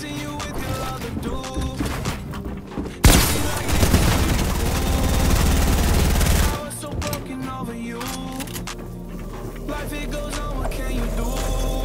chasing you with your other dude. You seem like you cool. I was so broken over you. Life it goes on, what can you do?